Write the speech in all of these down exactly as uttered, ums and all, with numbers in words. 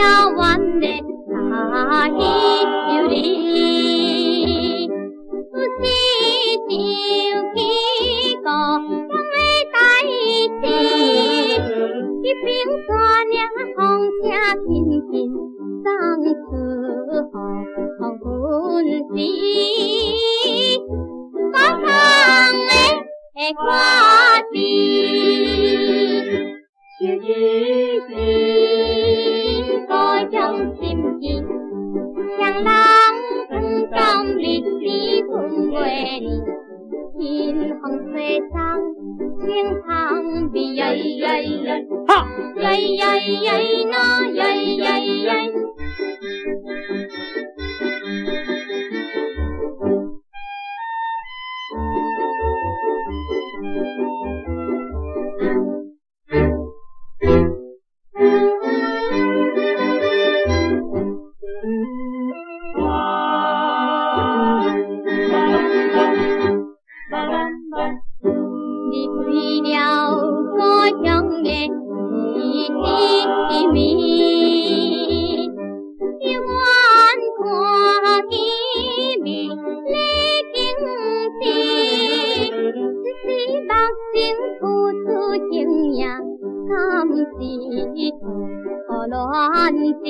要完的大喜里，不是想起故乡的代志，一边山岭风声轻轻送出互阮时，我唱的歌词，就一时故乡心意，向人传甘历史分月里，天空西上，青塘比呀呀呀，哈呀呀呀那呀呀呀。离开了故乡的地面，永远看见美丽景致，只是目前付出情命，敢是好乱世，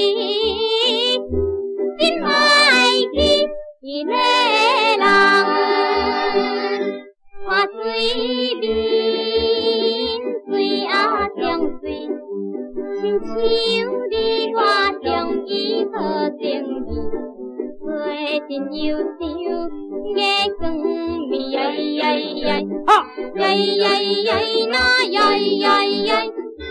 真爱去一个人。我水面水啊中水，亲像你我中意好情意，做阵忧伤月光暝呀呀呀，呀呀呀那呀呀呀。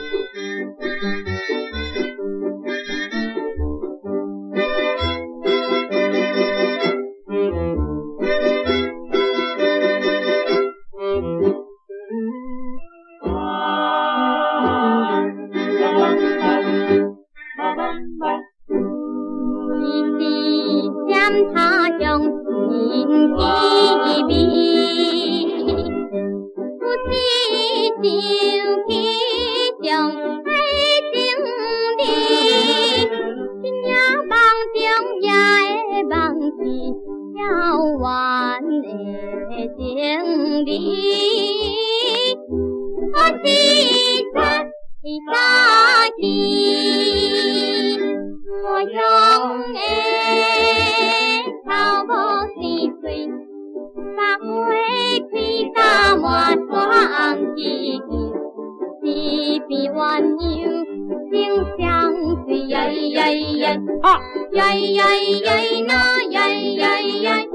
他将心意味，不是想起将爱情里，真也梦中也会梦见遥远的情理，我是咱的早起，我用的。头无生水，百花开打满山枝枝，一边鸳鸯心相随，呀呀呀，呀呀呀那呀呀呀。